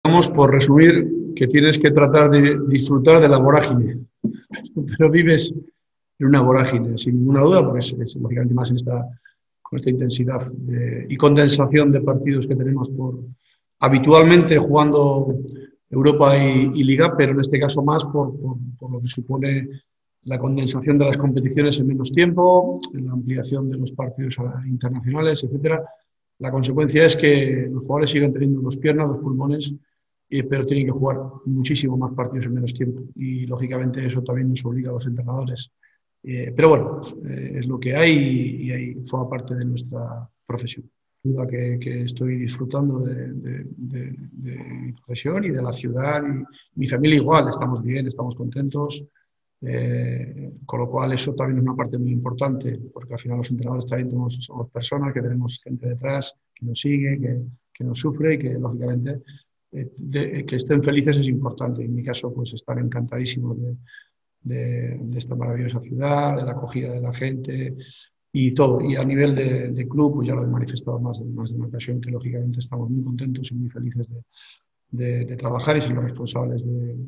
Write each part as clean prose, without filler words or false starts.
Digamos, por resumir, que tienes que tratar de disfrutar de la vorágine, pero vives en una vorágine, sin ninguna duda, porque es lógicamente más con esta intensidad y condensación de partidos que tenemos habitualmente jugando Europa y Liga, pero en este caso más por lo que supone la condensación de las competiciones en menos tiempo, la ampliación de los partidos internacionales, etcétera. La consecuencia es que los jugadores siguen teniendo dos piernas, dos pulmones, pero tienen que jugar muchísimo más partidos en menos tiempo. Y lógicamente eso también nos obliga a los entrenadores. Pero bueno, es lo que hay y ahí forma parte de nuestra profesión. Duda que estoy disfrutando de mi profesión y de la ciudad. Y mi familia igual, estamos bien, estamos contentos. Con lo cual eso también es una parte muy importante, porque al final los entrenadores también somos personas, que tenemos gente detrás que nos sigue, que nos sufre y que lógicamente que estén felices es importante. En mi caso pues estar encantadísimo de esta maravillosa ciudad, de la acogida de la gente y todo. Y a nivel de club pues ya lo he manifestado más de una ocasión, que lógicamente estamos muy contentos y muy felices de trabajar y ser los responsables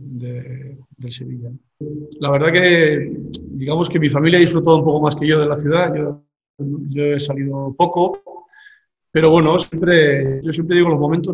del Sevilla. La verdad que, digamos que mi familia ha disfrutado un poco más que yo de la ciudad. Yo he salido poco, pero bueno, yo siempre digo los momentos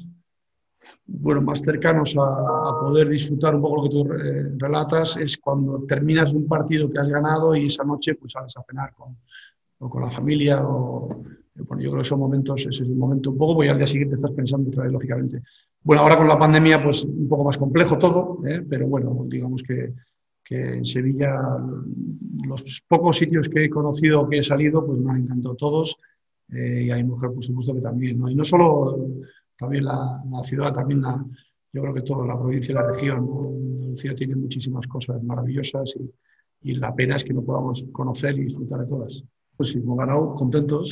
más cercanos a poder disfrutar un poco lo que tú relatas es cuando terminas un partido que has ganado y esa noche pues sales a cenar con la familia bueno, yo creo que son momentos, ese es un momento un poco, porque al día siguiente estás pensando otra vez, lógicamente. Bueno, ahora con la pandemia, pues un poco más complejo todo, pero bueno, digamos que en Sevilla los pocos sitios que he conocido, que he salido, pues me han encantado todos, y a mi mujer, por supuesto, que también, ¿no? Y no solo también la ciudad, también yo creo que toda la provincia y la región, ¿no? Andalucía tiene muchísimas cosas maravillosas y la pena es que no podamos conocer y disfrutar de todas. Pues si hemos ganado, contentos.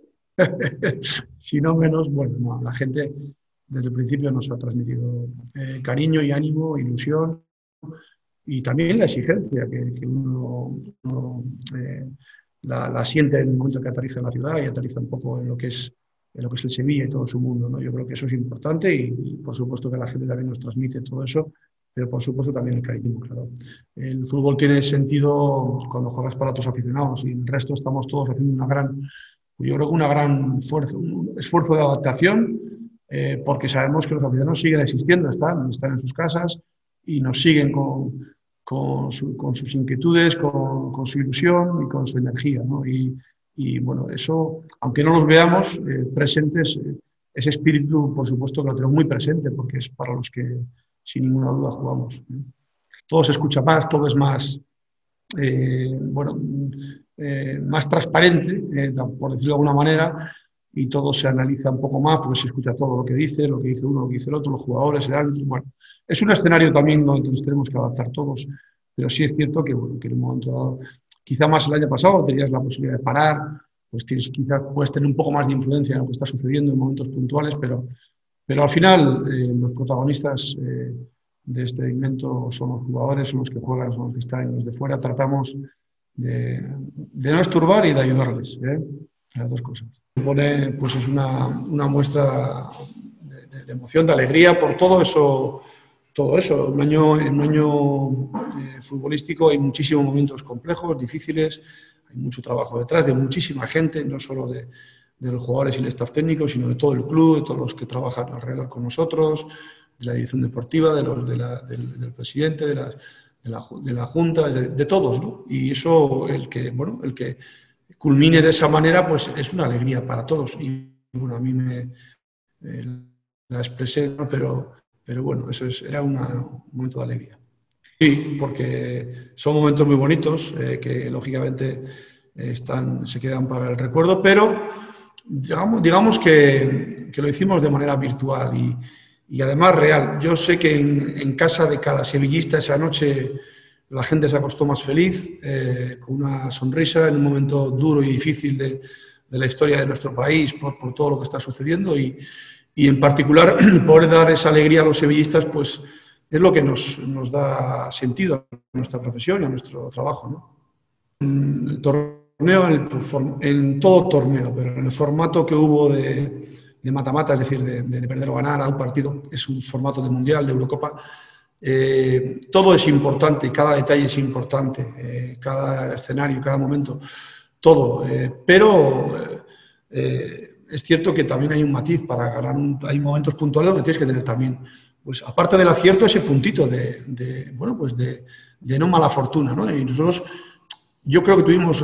Si no menos, bueno, no, la gente desde el principio nos ha transmitido cariño y ánimo, ilusión y también la exigencia que uno la siente en el momento que aterriza en la ciudad y aterriza un poco en lo que es el Sevilla y todo su mundo, ¿no? Yo creo que eso es importante y por supuesto que la gente también nos transmite todo eso, pero por supuesto también el cariño, claro. El fútbol tiene sentido cuando juegas para tus aficionados y el resto estamos todos haciendo yo creo que un esfuerzo de adaptación, porque sabemos que los aficionados siguen existiendo, están en sus casas y nos siguen con sus inquietudes, con su ilusión y con su energía, ¿no? Y bueno, eso, aunque no los veamos presentes, ese espíritu, por supuesto, que lo tenemos muy presente, porque es para los que, sin ninguna duda, jugamos. Todo se escucha más, todo es más, más transparente, por decirlo de alguna manera, y todo se analiza un poco más, porque se escucha todo lo que dice uno, lo que dice el otro, los jugadores, el árbitro. Bueno, es un escenario también donde nos tenemos que adaptar todos, pero sí es cierto que, bueno, que en un momento dado, quizá más el año pasado, tenías la posibilidad de parar, pues quizás puedes tener un poco más de influencia en lo que está sucediendo en momentos puntuales, pero al final los protagonistas de este evento son los jugadores, son los que juegan, son los que están, los de fuera tratamos de no esturbar y de ayudarles, las dos cosas. Pues es una muestra de emoción, de alegría por todo eso. Un año futbolístico hay muchísimos momentos complejos, difíciles, hay mucho trabajo detrás de muchísima gente, no solo de los jugadores y el staff técnico, sino de todo el club, de todos los que trabajan alrededor con nosotros, de la dirección deportiva, del presidente, de la Junta, de todos, ¿no? Y eso, el que culmine de esa manera, pues es una alegría para todos. Y bueno, a mí la expresé, ¿no? Pero bueno, era un momento de alegría. Sí, porque son momentos muy bonitos que lógicamente se quedan para el recuerdo, pero digamos que lo hicimos de manera virtual y además real. Yo sé que en casa de cada sevillista esa noche la gente se acostó más feliz, con una sonrisa en un momento duro y difícil de la historia de nuestro país por todo lo que está sucediendo y en particular poder dar esa alegría a los sevillistas pues es lo que nos da sentido a nuestra profesión y a nuestro trabajo, ¿no? El torneo, en todo torneo, pero en el formato que hubo de mata-mata, es decir, de perder o ganar a un partido. Es un formato de Mundial, de Eurocopa. Todo es importante, cada detalle es importante, cada escenario, cada momento, todo. Pero es cierto que también hay un matiz para ganar. Hay momentos puntuales donde tienes que tener también, pues aparte del acierto, ese puntito bueno, pues de no mala fortuna, ¿no? Y nosotros, yo creo que tuvimos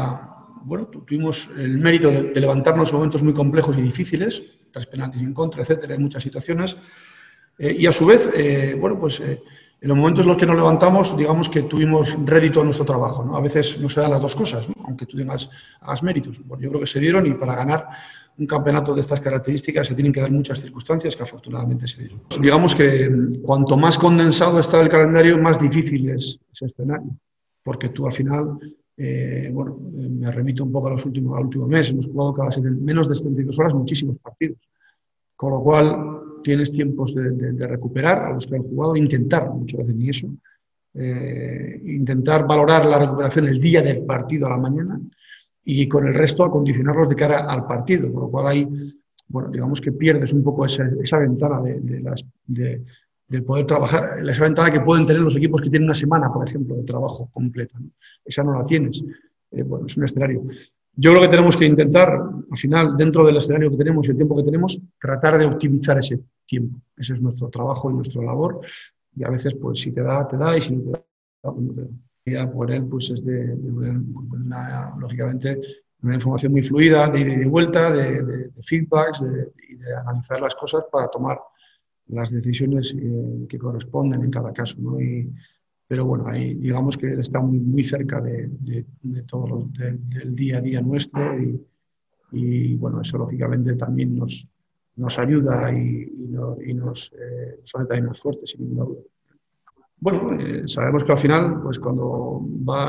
el mérito de levantarnos en momentos muy complejos y difíciles, 3 penaltis en contra, etcétera, en muchas situaciones. Y a su vez, en los momentos en los que nos levantamos, digamos que tuvimos rédito a nuestro trabajo, ¿no? A veces no se dan las dos cosas, ¿no? Aunque tú hagas méritos. Bueno, yo creo que se dieron, y para ganar un campeonato de estas características se tienen que dar muchas circunstancias que afortunadamente se dieron. Digamos que cuanto más condensado está el calendario, más difícil es ese escenario, porque tú al final, me remito un poco al último mes, hemos jugado menos de 72 horas muchísimos partidos, con lo cual tienes tiempos de recuperar a los que han jugado, intentar, muchas veces ni eso, intentar valorar la recuperación el día del partido a la mañana, y con el resto acondicionarlos de cara al partido, con lo cual ahí, digamos que pierdes un poco esa ventana del poder trabajar, esa ventana que pueden tener los equipos que tienen una semana, por ejemplo, de trabajo completa, ¿no? Esa no la tienes. Es un escenario. Yo creo que tenemos que intentar, al final, dentro del escenario que tenemos y el tiempo que tenemos, tratar de optimizar ese tiempo. Ese es nuestro trabajo y nuestra labor. Y a veces, pues, si te da, y si no te da, pues no te da. La idea por él, pues, es lógicamente, una información muy fluida, de ida y de vuelta, de feedbacks, y de analizar las cosas para tomar las decisiones que corresponden en cada caso, ¿no? Pero bueno, ahí digamos que él está muy, muy cerca de del día a día nuestro, y bueno, eso lógicamente también nos ayuda y nos hace también más fuertes, sin ninguna duda. Bueno, sabemos que al final, pues cuando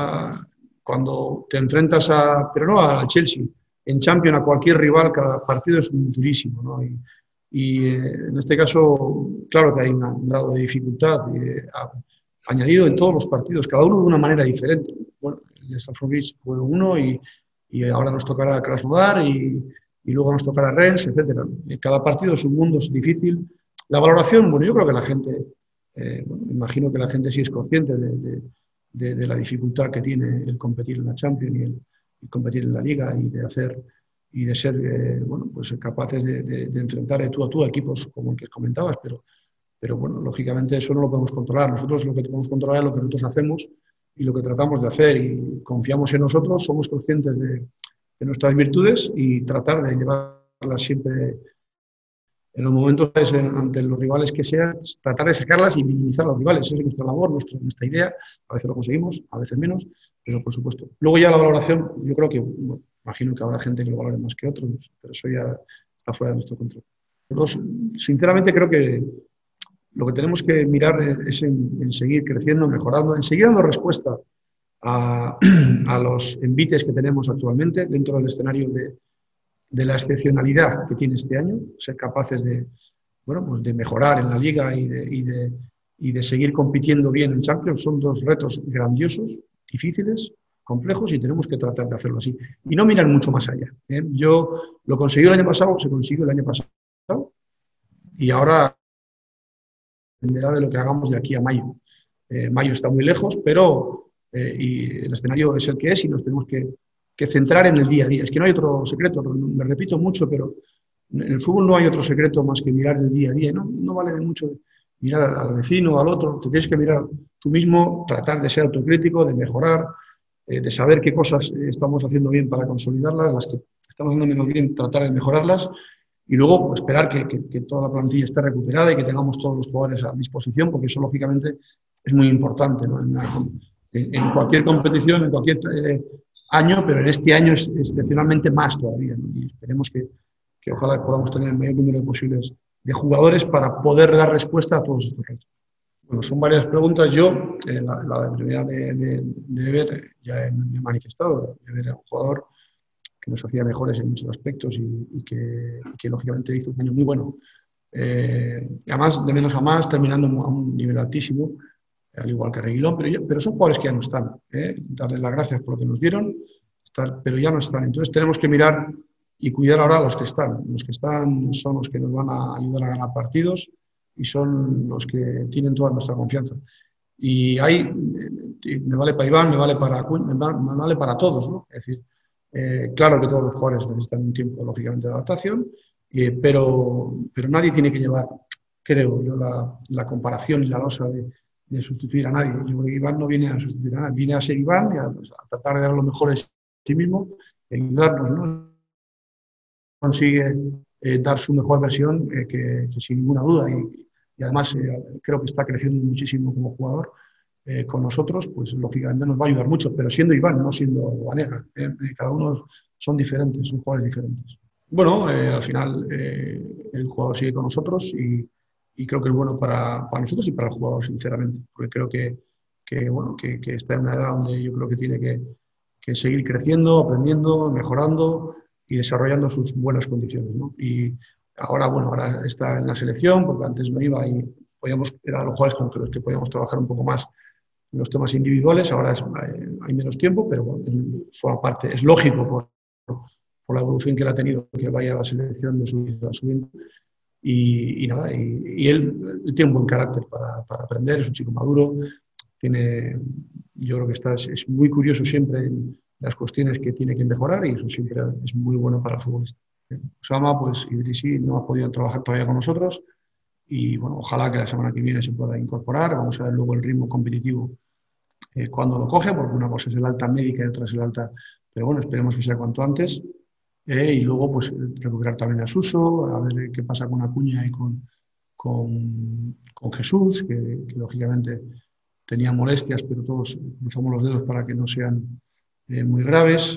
te enfrentas pero no a Chelsea, en Champions, a cualquier rival, cada partido es un durísimo, ¿no? Y en este caso, claro que hay un grado de dificultad añadido en todos los partidos, cada uno de una manera diferente. Bueno, el Stamford Bridge fue uno, y ahora nos tocará Krasnodar, y luego nos tocará Rennes, etcétera. Cada partido es un mundo, es difícil. La valoración, bueno, yo creo que la gente, imagino que la gente sí es consciente de la dificultad que tiene el competir en la Champions y el competir en la Liga, y de ser pues capaces de enfrentar de tú a tú a equipos como el que comentabas, pero bueno, lógicamente eso no lo podemos controlar. Nosotros lo que podemos controlar es lo que nosotros hacemos y lo que tratamos de hacer, y confiamos en nosotros, somos conscientes de nuestras virtudes, y tratar de llevarlas siempre en los momentos ante los rivales que sean, tratar de sacarlas y minimizar a los rivales. Esa es nuestra labor, nuestra idea. A veces lo conseguimos, a veces menos, pero por supuesto. Luego ya la valoración, yo creo que, imagino que habrá gente que lo valore más que otros, pero eso ya está fuera de nuestro control. Nosotros, sinceramente, creo que lo que tenemos que mirar es en seguir creciendo, mejorando, en seguir dando respuesta a los envites que tenemos actualmente dentro del escenario de la excepcionalidad que tiene este año, ser capaces de mejorar en la Liga y de seguir compitiendo bien en Champions. Son dos retos grandiosos, difíciles, complejos, y tenemos que tratar de hacerlo así. Y no mirar mucho más allá. Yo lo conseguí el año pasado, se consiguió el año pasado, y ahora dependerá de lo que hagamos de aquí a mayo. Mayo está muy lejos, pero y el escenario es el que es, y nos tenemos que centrar en el día a día. Es que no hay otro secreto, me repito mucho, pero en el fútbol no hay otro secreto más que mirar el día a día. No vale de mucho mirar al vecino, al otro, te tienes que mirar tú mismo, tratar de ser autocrítico, de mejorar, de saber qué cosas estamos haciendo bien para consolidarlas, las que estamos haciendo menos bien, tratar de mejorarlas, y luego pues, esperar que toda la plantilla esté recuperada y que tengamos todos los jugadores a disposición, porque eso lógicamente es muy importante, ¿no? En cualquier competición, en cualquier año, pero en este año es excepcionalmente más todavía, ¿no? Y esperemos que ojalá podamos tener el mayor número posibles de jugadores para poder dar respuesta a todos estos retos. Bueno, son varias preguntas. Yo, la primera de Ever, ya me he manifestado. Ever era un jugador que nos hacía mejores en muchos aspectos, y que lógicamente hizo un año muy bueno. Además, de menos a más, terminando a un nivel altísimo, al igual que Reguilón, pero son jugadores que ya no están. Darles las gracias por lo que nos dieron, pero ya no están. Entonces tenemos que mirar y cuidar ahora a los que están. Los que están son los que nos van a ayudar a ganar partidos y son los que tienen toda nuestra confianza. Y ahí me vale para Iván, me vale para Acuña, me vale para todos, ¿no? Es decir, claro que todos los jugadores necesitan un tiempo, lógicamente, de adaptación, pero nadie tiene que llevar, creo yo, la comparación y la losa de sustituir a nadie. Yo creo que Iván no viene a sustituir a nadie, viene a ser Iván y a tratar de dar lo mejor de sí mismo y ayudarnos, ¿no? Consigue dar su mejor versión, que sin ninguna duda, y además creo que está creciendo muchísimo como jugador con nosotros, pues lógicamente nos va a ayudar mucho, pero siendo Iván, no siendo Vanega. Cada uno son diferentes, son jugadores diferentes. Bueno, al final el jugador sigue con nosotros y creo que es bueno para nosotros y para el jugador, sinceramente, porque creo que está en una edad donde yo creo que tiene que seguir creciendo, aprendiendo, mejorando y desarrollando sus buenas condiciones, ¿no? Y ahora, bueno, ahora está en la selección, porque antes no iba y eran los jugadores con los que podíamos trabajar un poco más en los temas individuales, ahora hay menos tiempo, pero bueno, forma parte, es lógico por la evolución que él ha tenido, que vaya a la selección de subiendo. Y nada, y él tiene un buen carácter para aprender, es un chico maduro, yo creo que es muy curioso siempre en las cuestiones que tiene que mejorar y eso siempre es muy bueno para el futbolista. Osama, pues Idrissi no ha podido trabajar todavía con nosotros y bueno, ojalá que la semana que viene se pueda incorporar. Vamos a ver luego el ritmo competitivo cuando lo coge, porque una cosa es el alta médica y otra es el alta, pero bueno, esperemos que sea cuanto antes. Y luego pues recuperar también a Suso, a ver qué pasa con Acuña y con Jesús, que lógicamente tenía molestias, pero todos cruzamos los dedos para que no sean muy graves.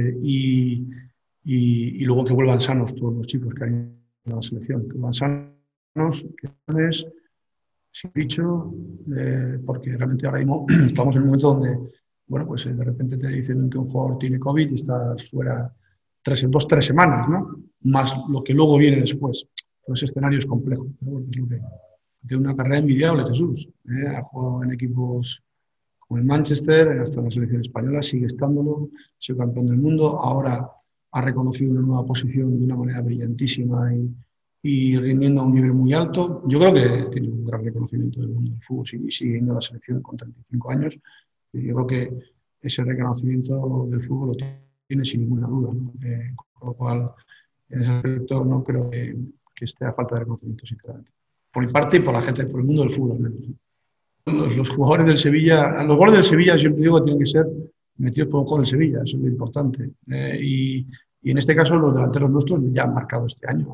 Y luego que vuelvan sanos todos los chicos que hay en la selección, que vuelvan sanos, que sin bicho, porque realmente ahora mismo estamos en un momento donde, bueno, pues de repente te dicen que un jugador tiene COVID y estás fuera 2-3 semanas, ¿no? Más lo que luego viene después. Pues ese escenario es complejo. Pero bueno, es lo que de una carrera envidiable, Jesús. Ha jugado en equipos como el Manchester, hasta la selección española, sigue estándolo, ha sido campeón del mundo, ahora ha reconocido una nueva posición de una manera brillantísima y rindiendo a un nivel muy alto. Yo creo que tiene un gran reconocimiento del mundo del fútbol y sigue yendo a la selección con 35 años. Y yo creo que ese reconocimiento del fútbol lo tiene sin ninguna duda, ¿no? Con lo cual, en ese aspecto no creo que esté a falta de reconocimiento, sinceramente. Por mi parte y por la gente, por el mundo del fútbol, al menos. Los jugadores del Sevilla, los goles del Sevilla, siempre digo, tienen que ser metidos por un jugador del Sevilla, eso es lo importante. Y en este caso, los delanteros nuestros ya han marcado este año,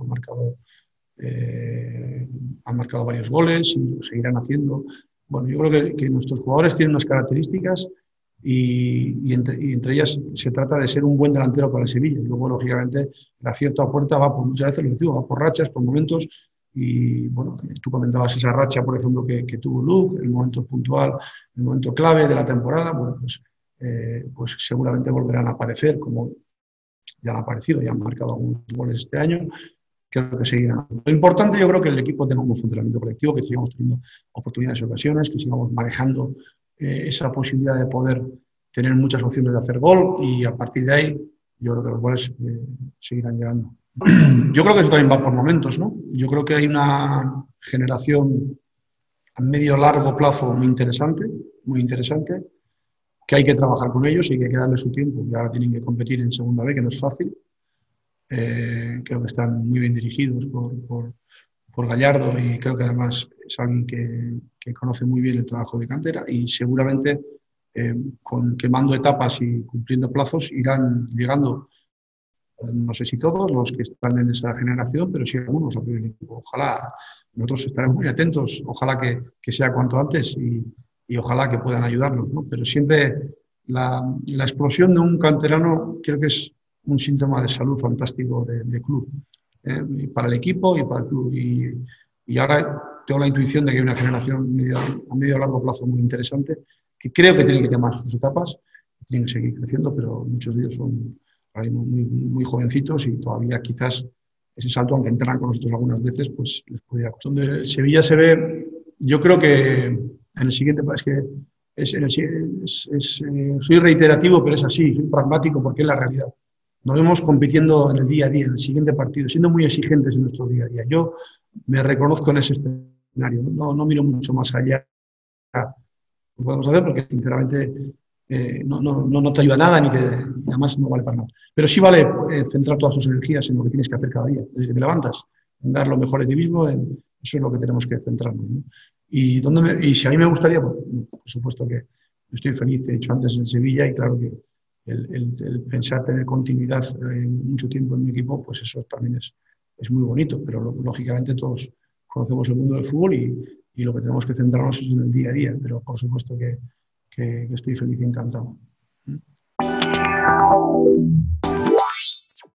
han marcado varios goles y lo seguirán haciendo. Bueno, yo creo que nuestros jugadores tienen unas características y entre ellas se trata de ser un buen delantero para el Sevilla. Y luego, lógicamente, el acierto a puerta va por, muchas veces lo decimos, va por rachas, por momentos. Y bueno, tú comentabas esa racha, por ejemplo, que tuvo Luke, el momento puntual, el momento clave de la temporada. Bueno, pues seguramente volverán a aparecer, como ya han aparecido, ya han marcado algunos goles este año. Creo que seguirán. Lo importante, yo creo que el equipo tenga un buen funcionamiento colectivo, que sigamos teniendo oportunidades y ocasiones, que sigamos manejando esa posibilidad de poder tener muchas opciones de hacer gol y a partir de ahí yo creo que los goles seguirán llegando. Yo creo que eso también va por momentos, ¿no? Yo creo que hay una generación a medio largo plazo muy interesante, que hay que trabajar con ellos y que hay que darle su tiempo. Y ahora tienen que competir en segunda B, que no es fácil. Creo que están muy bien dirigidos por Gallardo y creo que además es alguien que conoce muy bien el trabajo de cantera y seguramente quemando etapas y cumpliendo plazos irán llegando, no sé si todos los que están en esa generación, pero sí algunos al primer equipo. Ojalá, nosotros estaremos muy atentos, ojalá que sea cuanto antes y ojalá que puedan ayudarnos, ¿no? Pero siempre la explosión de un canterano creo que es un síntoma de salud fantástico de club, para el equipo y para el club. Y ahora tengo la intuición de que hay una generación a medio largo plazo muy interesante, que creo que tienen que quemar sus etapas, tienen que seguir creciendo, pero muchos de ellos son muy, muy jovencitos y todavía quizás ese salto, aunque entrenan con nosotros algunas veces, pues les podría costar. Donde Sevilla se ve, yo creo que en el siguiente, es que soy reiterativo, pero es así, soy pragmático porque es la realidad. nos vemos compitiendo en el día a día, en el siguiente partido, siendo muy exigentes en nuestro día a día. Yo me reconozco en ese escenario, no miro mucho más allá que podemos hacer porque sinceramente no te ayuda a nada ni además no vale para nada. Pero sí vale centrar todas tus energías en lo que tienes que hacer cada día, desde que te levantas, en dar lo mejor de ti mismo, eso es lo que tenemos que centrarnos, ¿no? Y si a mí me gustaría, pues, por supuesto que estoy feliz, he hecho antes en Sevilla y claro que el pensar tener continuidad mucho tiempo en mi equipo, pues eso también es muy bonito, pero lógicamente todos conocemos el mundo del fútbol y lo que tenemos que centrarnos es en el día a día, pero por supuesto que estoy feliz y encantado.